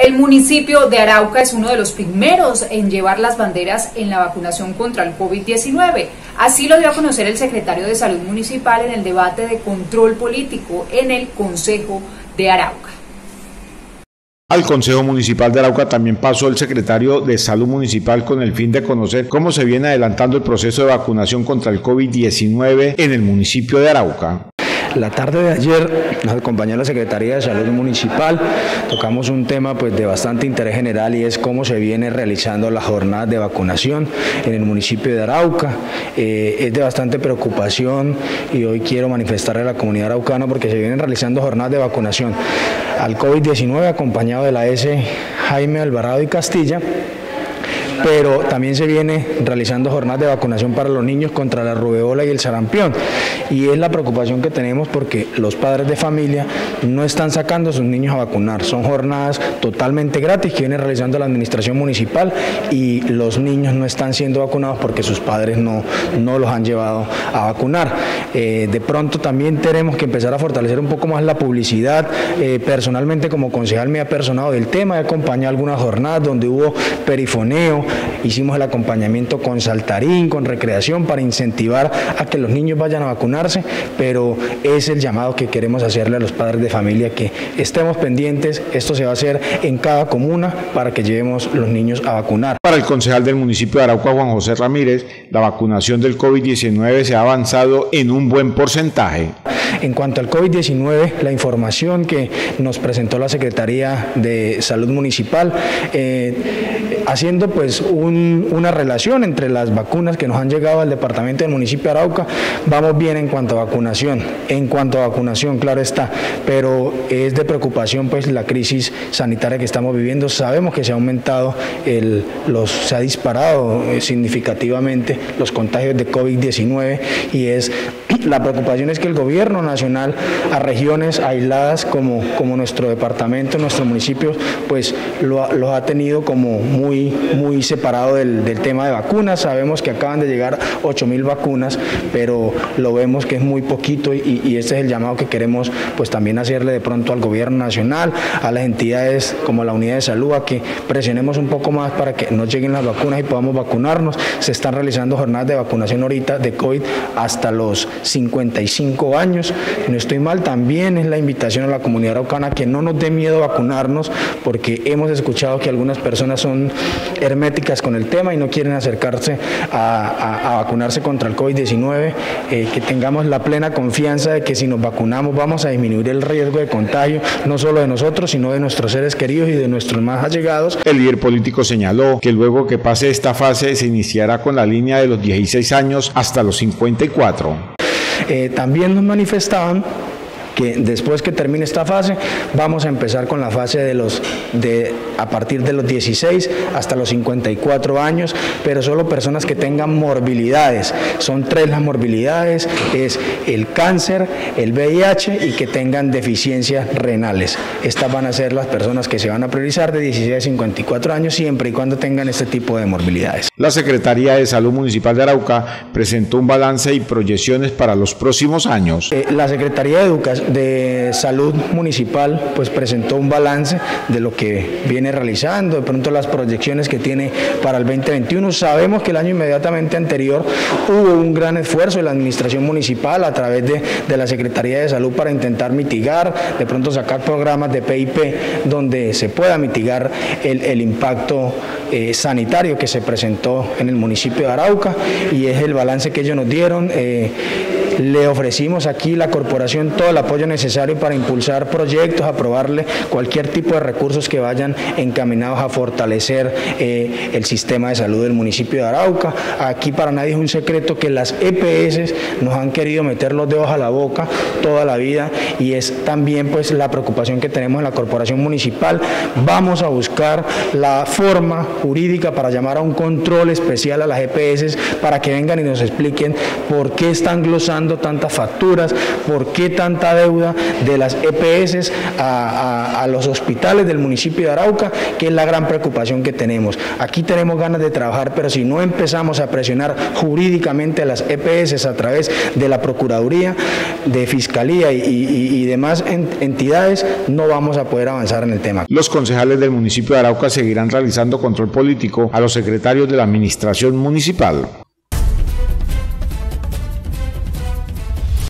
El municipio de Arauca es uno de los primeros en llevar las banderas en la vacunación contra el COVID-19. Así lo dio a conocer el secretario de Salud Municipal en el debate de control político en el Consejo de Arauca. Al Consejo Municipal de Arauca también pasó el secretario de Salud Municipal con el fin de conocer cómo se viene adelantando el proceso de vacunación contra el COVID-19 en el municipio de Arauca. La tarde de ayer nos acompañó la Secretaría de Salud Municipal, tocamos un tema de bastante interés general y es cómo se viene realizando las jornadas de vacunación en el municipio de Arauca. Es de bastante preocupación y hoy quiero manifestarle a la comunidad araucana porque se vienen realizando jornadas de vacunación al COVID-19 acompañado de la S. Jaime Alvarado y Castilla, pero también se viene realizando jornadas de vacunación para los niños contra la rubeola y el sarampión. Y es la preocupación que tenemos porque los padres de familia no están sacando a sus niños a vacunar. Son jornadas totalmente gratis que viene realizando la administración municipal y los niños no están siendo vacunados porque sus padres no los han llevado a vacunar. De pronto también tenemos que empezar a fortalecer un poco más la publicidad. Personalmente como concejal me he apersonado del tema, he acompañado algunas jornadas donde hubo perifoneo, hicimos el acompañamiento con saltarín, con recreación para incentivar a que los niños vayan a vacunarse, pero es el llamado que queremos hacerle a los padres de familia que estemos pendientes. Esto se va a hacer en cada comuna para que llevemos los niños a vacunar. Para el concejal del municipio de Arauca, Juan José Ramírez, la vacunación del COVID-19 se ha avanzado en un buen porcentaje. En cuanto al COVID-19, la información que nos presentó la Secretaría de Salud Municipal, haciendo una relación entre las vacunas que nos han llegado al departamento del municipio de Arauca, vamos bien en cuanto a vacunación. En cuanto a vacunación, claro está, pero es de preocupación la crisis sanitaria que estamos viviendo. Sabemos que se ha aumentado, se ha disparado significativamente los contagios de COVID-19 y la preocupación es que el gobierno nacional a regiones aisladas como nuestro departamento, nuestro municipio, lo ha tenido como muy separado del tema de vacunas. Sabemos que acaban de llegar 8.000 vacunas, pero lo vemos que es muy poquito y este es el llamado que queremos también hacerle de pronto al gobierno nacional, a las entidades como la unidad de salud, a que presionemos un poco más para que nos lleguen las vacunas y podamos vacunarnos. Se están realizando jornadas de vacunación ahorita de COVID hasta los 55 años. Si no estoy mal, también es la invitación a la comunidad araucana que no nos dé miedo vacunarnos, porque hemos escuchado que algunas personas son herméticas con el tema y no quieren acercarse a vacunarse contra el COVID-19, que tengamos la plena confianza de que si nos vacunamos vamos a disminuir el riesgo de contagio, no solo de nosotros, sino de nuestros seres queridos y de nuestros más allegados. El líder político señaló que luego que pase esta fase se iniciará con la línea de los 16 años hasta los 54. También nos manifestaban que después que termine esta fase vamos a empezar con la fase a partir de los 16 hasta los 54 años, pero solo personas que tengan morbilidades. Son 3 las morbilidades, es el cáncer, el VIH y que tengan deficiencias renales. Estas van a ser las personas que se van a priorizar de 16 a 54 años siempre y cuando tengan este tipo de morbilidades. La Secretaría de Salud Municipal de Arauca presentó un balance y proyecciones para los próximos años. La Secretaría de Salud Municipal presentó un balance de lo que viene realizando, de pronto las proyecciones que tiene para el 2021. Sabemos que el año inmediatamente anterior hubo un gran esfuerzo de la administración municipal a través de la Secretaría de Salud para intentar mitigar, de pronto sacar programas de PIP donde se pueda mitigar el impacto sanitario que se presentó en el municipio de Arauca, y es el balance que ellos nos dieron. Le ofrecimos aquí la corporación todo el apoyo necesario para impulsar proyectos, aprobarle cualquier tipo de recursos que vayan encaminados a fortalecer el sistema de salud del municipio de Arauca. Aquí para nadie es un secreto que las EPS nos han querido meter los dedos a la boca toda la vida y es también la preocupación que tenemos en la corporación municipal. Vamos a buscar la forma jurídica para llamar a un control especial a las EPS para que vengan y nos expliquen por qué están glosando llegando tantas facturas? ¿Por qué tanta deuda de las EPS a los hospitales del municipio de Arauca? Que es la gran preocupación que tenemos. Aquí tenemos ganas de trabajar, pero si no empezamos a presionar jurídicamente a las EPS a través de la Procuraduría, de Fiscalía y demás entidades, no vamos a poder avanzar en el tema. Los concejales del municipio de Arauca seguirán realizando control político a los secretarios de la administración municipal.